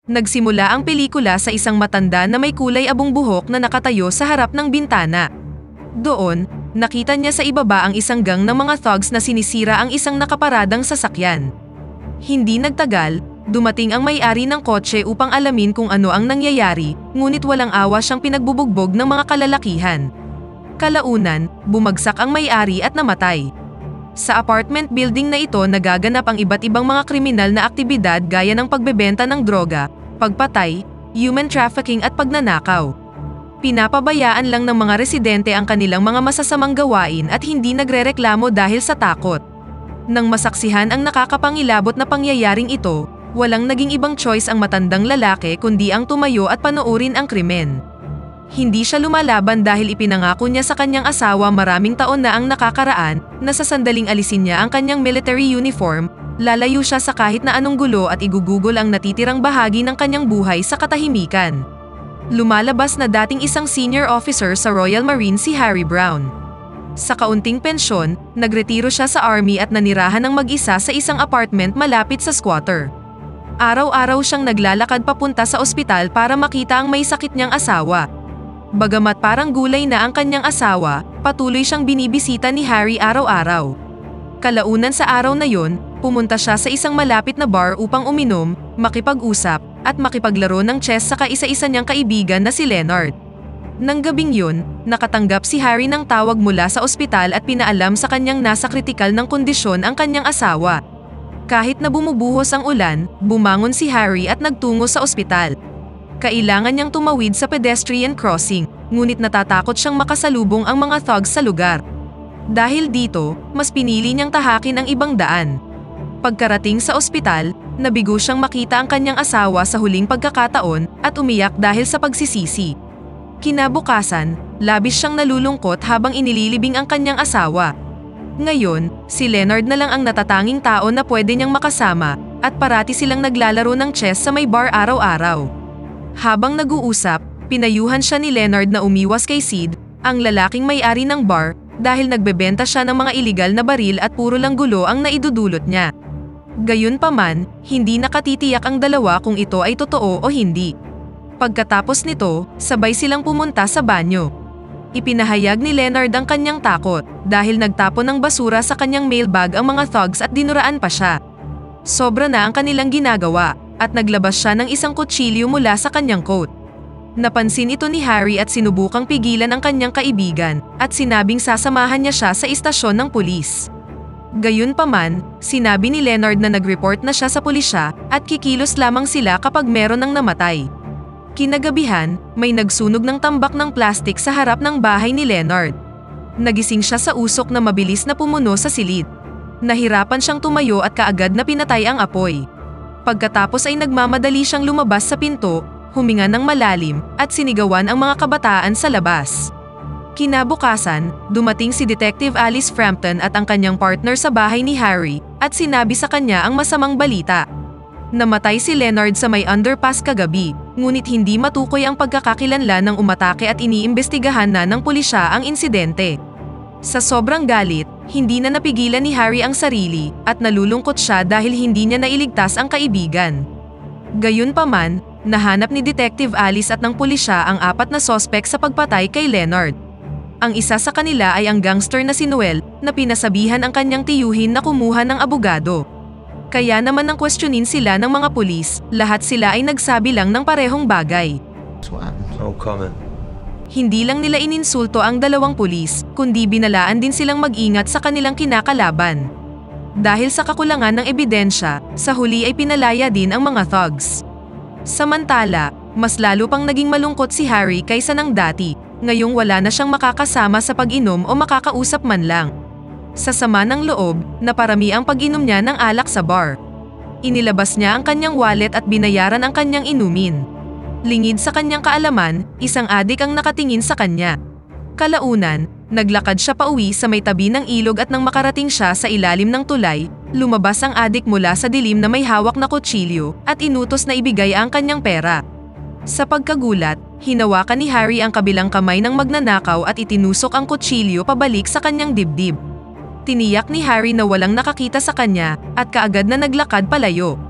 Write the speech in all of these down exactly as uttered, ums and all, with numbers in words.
Nagsimula ang pelikula sa isang matanda na may kulay abong buhok na nakatayo sa harap ng bintana. Doon, nakita niya sa ibaba ang isang gang ng mga thugs na sinisira ang isang nakaparadang sasakyan. Hindi nagtagal, dumating ang may-ari ng kotse upang alamin kung ano ang nangyayari, ngunit walang awa siyang pinagbubugbog ng mga kalalakihan. Kalaunan, bumagsak ang may-ari at namatay. Sa apartment building na ito nagaganap ang iba't ibang mga kriminal na aktibidad gaya ng pagbebenta ng droga, pagpatay, human trafficking at pagnanakaw. Pinapabayaan lang ng mga residente ang kanilang mga masasamang gawain at hindi nagrereklamo dahil sa takot. Nang masaksihan ang nakakapangilabot na pangyayaring ito, walang naging ibang choice ang matandang lalaki kundi ang tumayo at panoorin ang krimen. Hindi siya lumalaban dahil ipinangako niya sa kanyang asawa maraming taon na ang nakakaraan na sa sandaling alisin niya ang kanyang military uniform, lalayo siya sa kahit na anong gulo at igugugol ang natitirang bahagi ng kanyang buhay sa katahimikan. Lumalabas na dating isang senior officer sa Royal Marine si Harry Brown. Sa kaunting pensyon, nagretiro siya sa army at nanirahan ng mag-isa sa isang apartment malapit sa squatter. Araw-araw siyang naglalakad papunta sa ospital para makita ang may sakit niyang asawa. Bagamat parang gulay na ang kanyang asawa, patuloy siyang binibisita ni Harry araw-araw. Kalaunan sa araw na yon, pumunta siya sa isang malapit na bar upang uminom, makipag-usap, at makipaglaro ng chess sa kaisa-isa niyang kaibigan na si Leonard. Nang gabing yun, nakatanggap si Harry ng tawag mula sa ospital at pinaalam sa kanyang nasa kritikal ng kondisyon ang kanyang asawa. Kahit na bumubuhos ang ulan, bumangon si Harry at nagtungo sa ospital. Kailangan niyang tumawid sa pedestrian crossing, ngunit natatakot siyang makasalubong ang mga thugs sa lugar. Dahil dito, mas pinili niyang tahakin ang ibang daan. Pagkarating sa ospital, nabigo siyang makita ang kanyang asawa sa huling pagkakataon at umiyak dahil sa pagsisisi. Kinabukasan, labis siyang nalulungkot habang inililibing ang kanyang asawa. Ngayon, si Leonard na lang ang natatanging tao na pwede niyang makasama, at parati silang naglalaro ng chess sa may bar araw-araw. Habang nag-uusap, pinayuhan siya ni Leonard na umiwas kay Sid, ang lalaking may-ari ng bar, dahil nagbebenta siya ng mga iligal na baril at puro lang gulo ang naidudulot niya. Gayunpaman, hindi nakatitiyak ang dalawa kung ito ay totoo o hindi. Pagkatapos nito, sabay silang pumunta sa banyo. Ipinahayag ni Leonard ang kanyang takot dahil nagtapon ng basura sa kanyang mailbag ang mga thugs at dinuraan pa siya. Sobra na ang kanilang ginagawa at naglabas siya ng isang kutsilyo mula sa kanyang coat. Napansin ito ni Harry at sinubukang pigilan ang kanyang kaibigan at sinabing sasamahan niya siya sa istasyon ng pulis. Gayunpaman, sinabi ni Leonard na nag-report na siya sa pulisya at kikilos lamang sila kapag meron ng namatay. Kinagabihan, may nagsunog ng tambak ng plastik sa harap ng bahay ni Leonard. Nagising siya sa usok na mabilis na pumuno sa silid. Nahirapan siyang tumayo at kaagad na pinatay ang apoy. Pagkatapos ay nagmamadali siyang lumabas sa pinto, huminga ng malalim, at sinigawan ang mga kabataan sa labas. Kinabukasan, dumating si Detective Alice Frampton at ang kanyang partner sa bahay ni Harry, at sinabi sa kanya ang masamang balita. Namatay si Leonard sa may underpass kagabi, ngunit hindi matukoy ang pagkakakilanlan ng umatake at iniimbestigahan na ng pulisya ang insidente. Sa sobrang galit, hindi na napigilan ni Harry ang sarili at nalulungkot siya dahil hindi niya nailigtas ang kaibigan. Gayunpaman, nahanap ni Detective Alice at ng pulisya ang apat na sospek sa pagpatay kay Leonard. Ang isa sa kanila ay ang gangster na si Noel na pinasabihan ang kanyang tiyuhin na kumuha ng abogado. Kaya naman nang questionin sila ng mga pulis, lahat sila ay nagsabi lang ng parehong bagay. No comment. Hindi lang nila ininsulto ang dalawang pulis, kundi binalaan din silang mag-ingat sa kanilang kinakalaban. Dahil sa kakulangan ng ebidensya, sa huli ay pinalaya din ang mga thugs. Samantala, mas lalo pang naging malungkot si Harry kaysa ng dati, ngayong wala na siyang makakasama sa pag-inom o makakausap man lang. Sa sama ng loob, naparami ang pag-inom niya ng alak sa bar. Inilabas niya ang kanyang wallet at binayaran ang kanyang inumin. Lingid sa kanyang kaalaman, isang adik ang nakatingin sa kanya. Kalaunan, naglakad siya pauwi sa may tabi ng ilog at nang makarating siya sa ilalim ng tulay, lumabas ang adik mula sa dilim na may hawak na kutsilyo at inutos na ibigay ang kanyang pera. Sa pagkagulat, hinawakan ni Harry ang kabilang kamay ng magnanakaw at itinusok ang kutsilyo pabalik sa kanyang dibdib. Tiniyak ni Harry na walang nakakita sa kanya at kaagad na naglakad palayo.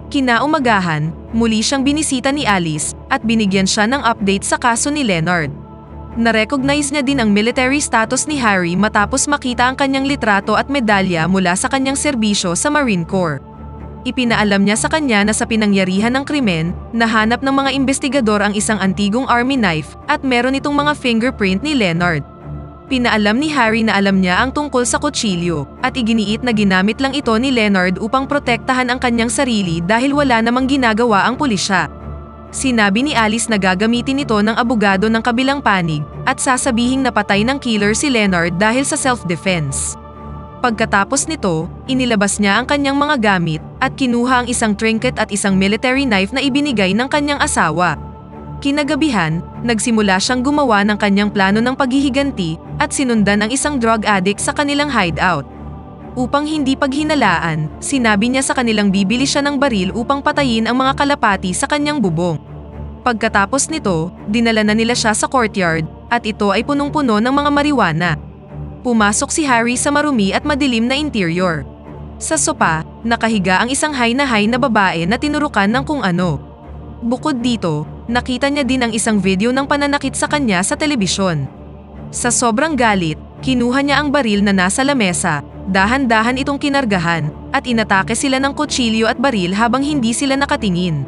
Kinaumagahan, muli siyang binisita ni Alice at binigyan siya ng update sa kaso ni Leonard. Narecognize niya din ang military status ni Harry matapos makita ang kanyang litrato at medalya mula sa kanyang serbisyo sa Marine Corps. Ipinaalam niya sa kanya na sa pinangyarihan ng krimen, nahanap ng mga investigador ang isang antigong army knife at meron itong mga fingerprint ni Leonard. Pinaalam ni Harry na alam niya ang tungkol sa kutsilyo at iginiit na ginamit lang ito ni Leonard upang protektahan ang kanyang sarili dahil wala namang ginagawa ang pulisya. Sinabi ni Alice na gagamitin ito ng abogado ng kabilang panig at sasabihing napatay ng killer si Leonard dahil sa self-defense. Pagkatapos nito, inilabas niya ang kanyang mga gamit at kinuha ang isang trinket at isang military knife na ibinigay ng kanyang asawa. Kinagabihan, nagsimula siyang gumawa ng kanyang plano ng paghihiganti at sinundan ang isang drug addict sa kanilang hideout. Upang hindi paghinalaan, sinabi niya sa kanilang bibili siya ng baril upang patayin ang mga kalapati sa kanyang bubong. Pagkatapos nito, dinala na nila siya sa courtyard at ito ay punong-puno ng mga marijuana. Pumasok si Harry sa marumi at madilim na interior. Sa sopa, nakahiga ang isang high na high na babae na tinurukan ng kung ano. Bukod dito, nakita niya din ang isang video ng pananakit sa kanya sa telebisyon. Sa sobrang galit, kinuha niya ang baril na nasa lamesa, dahan-dahan itong kinargahan, at inatake sila ng kutsilyo at baril habang hindi sila nakatingin.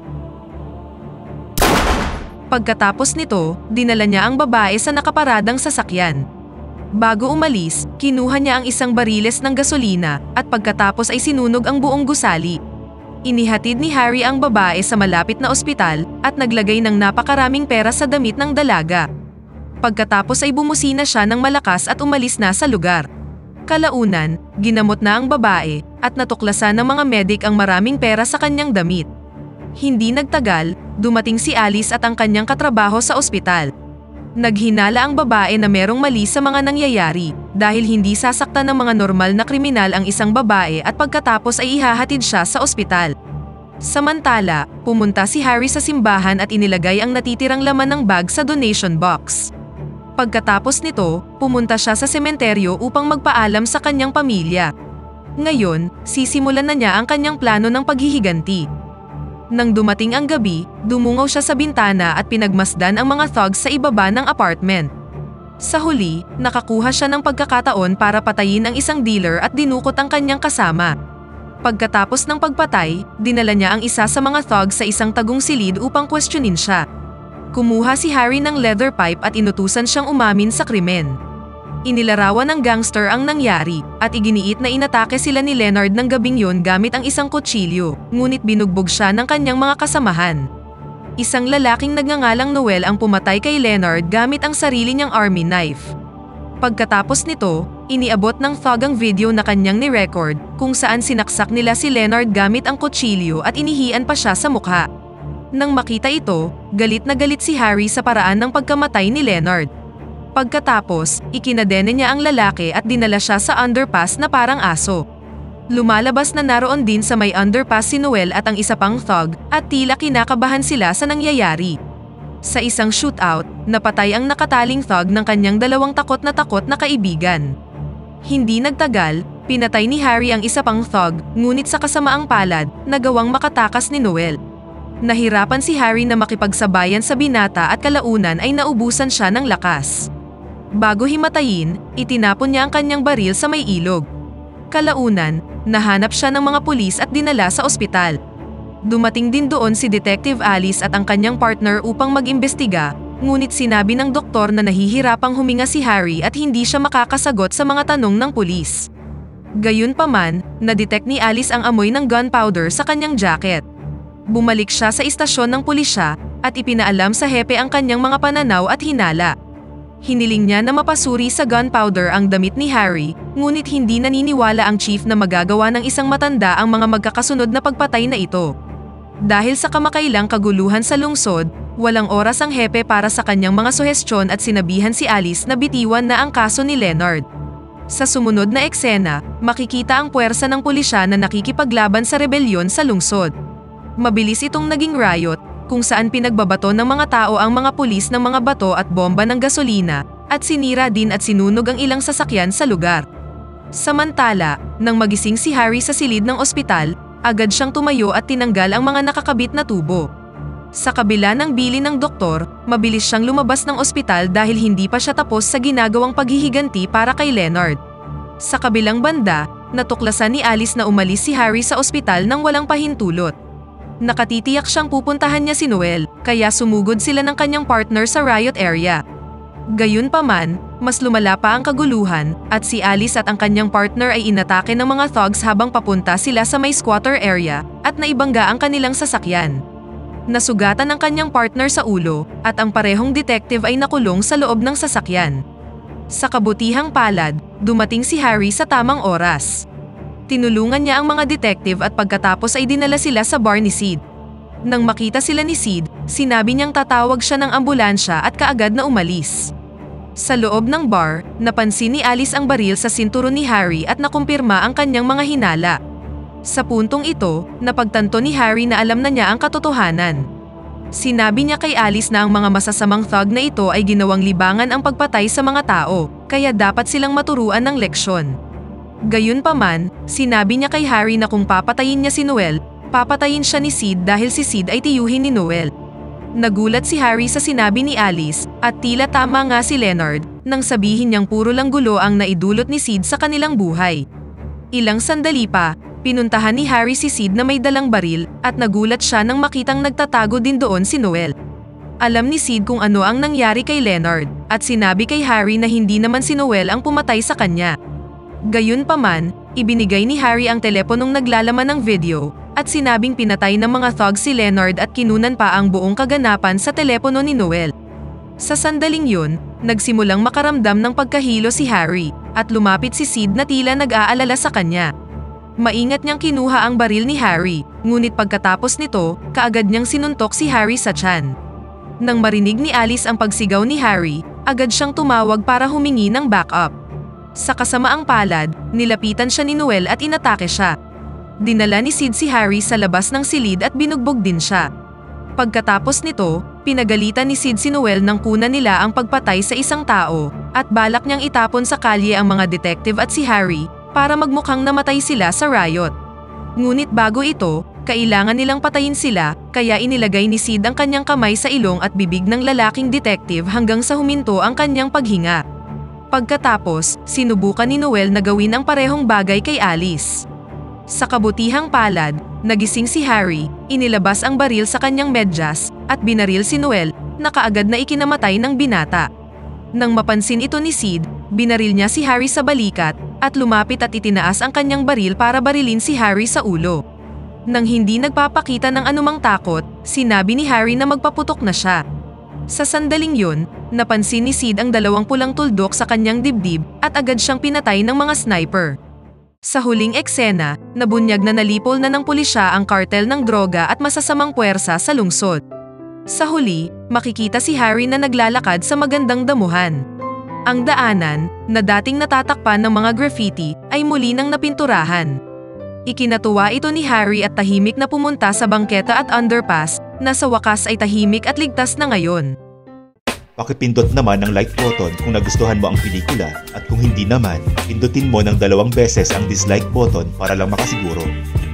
Pagkatapos nito, dinala niya ang babae sa nakaparadang sasakyan. Bago umalis, kinuha niya ang isang bariles ng gasolina at pagkatapos ay sinunog ang buong gusali. Inihatid ni Harry ang babae sa malapit na ospital at naglagay ng napakaraming pera sa damit ng dalaga. Pagkatapos ay bumusina siya ng malakas at umalis na sa lugar. Kalaunan, ginamot na ang babae at natuklasan ng mga medik ang maraming pera sa kanyang damit. Hindi nagtagal, dumating si Alice at ang kanyang katrabaho sa ospital. Naghinala ang babae na merong mali sa mga nangyayari dahil hindi sasaktan ng mga normal na kriminal ang isang babae at pagkatapos ay ihahatid siya sa ospital. Samantala, pumunta si Harry sa simbahan at inilagay ang natitirang laman ng bag sa donation box. Pagkatapos nito, pumunta siya sa sementeryo upang magpaalam sa kanyang pamilya. Ngayon, sisimulan na niya ang kanyang plano ng paghihiganti. Nang dumating ang gabi, dumungaw siya sa bintana at pinagmasdan ang mga thugs sa ibaba ng apartment. Sa huli, nakakuha siya ng pagkakataon para patayin ang isang dealer at dinukot ang kanyang kasama. Pagkatapos ng pagpatay, dinala niya ang isa sa mga thugs sa isang tagong silid upang questionin siya. Kumuha si Harry ng leather pipe at inutusan siyang umamin sa krimen. Inilarawan ng gangster ang nangyari at iginiit na inatake sila ni Leonard ng gabing yon gamit ang isang kutsilyo, ngunit binugbog siya ng kanyang mga kasamahan. Isang lalaking nagngangalang Noel ang pumatay kay Leonard gamit ang sarili niyang army knife. Pagkatapos nito, iniabot ng thug ang video na kanyang ni-record kung saan sinaksak nila si Leonard gamit ang kutsilyo at inihian pa siya sa mukha. Nang makita ito, galit na galit si Harry sa paraan ng pagkamatay ni Leonard. Pagkatapos, ikinadene niya ang lalaki at dinala siya sa underpass na parang aso. Lumalabas na naroon din sa may underpass si Noel at ang isa pang thug at tila kinakabahan sila sa nangyayari. Sa isang shootout, napatay ang nakataling thug ng kanyang dalawang takot na takot na kaibigan. Hindi nagtagal, pinatay ni Harry ang isa pang thug, ngunit sa kasamaang palad, nagawang makatakas ni Noel. Nahirapan si Harry na makipagsabayan sa binata at kalaunan ay naubusan siya ng lakas. Bago himatayin, itinapon niya ang kanyang baril sa may ilog. Kalaunan, nahanap siya ng mga pulis at dinala sa ospital. Dumating din doon si Detective Alice at ang kanyang partner upang mag-imbestiga, ngunit sinabi ng doktor na nahihirapang huminga si Harry at hindi siya makakasagot sa mga tanong ng pulis. Gayunpaman, na-detect ni Alice ang amoy ng gunpowder sa kanyang jacket. Bumalik siya sa istasyon ng pulisya at ipinaalam sa hepe ang kanyang mga pananaw at hinala. Hiniling niya na mapasuri sa gunpowder ang damit ni Harry, ngunit hindi naniniwala ang chief na magagawa ng isang matanda ang mga magkakasunod na pagpatay na ito. Dahil sa kamakailang kaguluhan sa lungsod, walang oras ang hepe para sa kanyang mga suhestyon at sinabihan si Alice na bitiwan na ang kaso ni Leonard. Sa sumunod na eksena, makikita ang puwersa ng pulisya na nakikipaglaban sa rebelyon sa lungsod. Mabilis itong naging riot, kung saan pinagbabato ng mga tao ang mga pulis ng mga bato at bomba ng gasolina, at sinira din at sinunog ang ilang sasakyan sa lugar. Samantala, nang magising si Harry sa silid ng ospital, agad siyang tumayo at tinanggal ang mga nakakabit na tubo. Sa kabila ng bilin ng doktor, mabilis siyang lumabas ng ospital dahil hindi pa siya tapos sa ginagawang paghihiganti para kay Leonard. Sa kabilang banda, natuklasan ni Alice na umalis si Harry sa ospital nang walang pahintulot. Nakatitiyak siyang pupuntahan niya si Noel, kaya sumugod sila ng kanyang partner sa riot area. Gayunpaman, mas lumala pa ang kaguluhan at si Alice at ang kanyang partner ay inatake ng mga thugs habang papunta sila sa may squatter area at naibangga ang kanilang sasakyan. Nasugatan ang kanyang partner sa ulo at ang parehong detective ay nakulong sa loob ng sasakyan. Sa kabutihang palad, dumating si Harry sa tamang oras. Tinulungan niya ang mga detective at pagkatapos ay dinala sila sa bar ni Sid. Nang makita sila ni Sid, sinabi niyang tatawag siya ng ambulansya at kaagad na umalis. Sa loob ng bar, napansin ni Alice ang baril sa sinturon ni Harry at nakumpirma ang kanyang mga hinala. Sa puntong ito, napagtanto ni Harry na alam na niya ang katotohanan. Sinabi niya kay Alice na ang mga masasamang thug na ito ay ginawang libangan ang pagpatay sa mga tao, kaya dapat silang maturuan ng leksyon. Gayunpaman, sinabi niya kay Harry na kung papatayin niya si Noel, papatayin siya ni Sid dahil si Sid ay tiyuhin ni Noel. Nagulat si Harry sa sinabi ni Alice at tila tama nga si Leonard nang sabihin niyang puro lang gulo ang naidulot ni Sid sa kanilang buhay. Ilang sandali pa, pinuntahan ni Harry si Sid na may dalang baril at nagulat siya nang makitang nagtatago din doon si Noel. Alam ni Sid kung ano ang nangyari kay Leonard at sinabi kay Harry na hindi naman si Noel ang pumatay sa kanya. Gayunpaman, ibinigay ni Harry ang teleponong naglalaman ng video at sinabing pinatay ng mga thugs si Leonard at kinunan pa ang buong kaganapan sa telepono ni Noel. Sa sandaling yun, nagsimulang makaramdam ng pagkahilo si Harry at lumapit si Sid na tila nag-aalala sa kanya. Maingat niyang kinuha ang baril ni Harry, ngunit pagkatapos nito, kaagad niyang sinuntok si Harry sa tiyan. Nang marinig ni Alice ang pagsigaw ni Harry, agad siyang tumawag para humingi ng backup. Sa kasamaang palad, nilapitan siya ni Noel at inatake siya. Dinala ni Sid si Harry sa labas ng silid at binugbog din siya. Pagkatapos nito, pinagalitan ni Sid si Noel nang kunan nila ang pagpatay sa isang tao at balak niyang itapon sa kalye ang mga detective at si Harry para magmukhang namatay sila sa riot. Ngunit bago ito, kailangan nilang patayin sila kaya inilagay ni Sid ang kanyang kamay sa ilong at bibig ng lalaking detective hanggang sa huminto ang kanyang paghinga. Pagkatapos, sinubukan ni Noel na gawin ang parehong bagay kay Alice. Sa kabutihang palad, nagising si Harry, inilabas ang baril sa kanyang medyas, at binaril si Noel, na kaagad na ikinamatay ng binata. Nang mapansin ito ni Sid, binaril niya si Harry sa balikat, at lumapit at itinaas ang kanyang baril para barilin si Harry sa ulo. Nang hindi nagpapakita ng anumang takot, sinabi ni Harry na magpaputok na siya. Sa sandaling yun, napansin ni Sid ang dalawang pulang tuldok sa kanyang dibdib at agad siyang pinatay ng mga sniper. Sa huling eksena, nabunyag na nalipol na ng pulisya ang kartel ng droga at masasamang puwersa sa lungsod. Sa huli, makikita si Harry na naglalakad sa magandang damuhan. Ang daanan, na dating natatakpan ng mga graffiti, ay muli nang napinturahan. Ikinatuwa ito ni Harry at tahimik na pumunta sa bangketa at underpass, na sa wakas ay tahimik at ligtas na ngayon. Pakipindot naman ang like button kung nagustuhan mo ang pelikula at kung hindi naman, pindutin mo ng dalawang beses ang dislike button para lang makasiguro.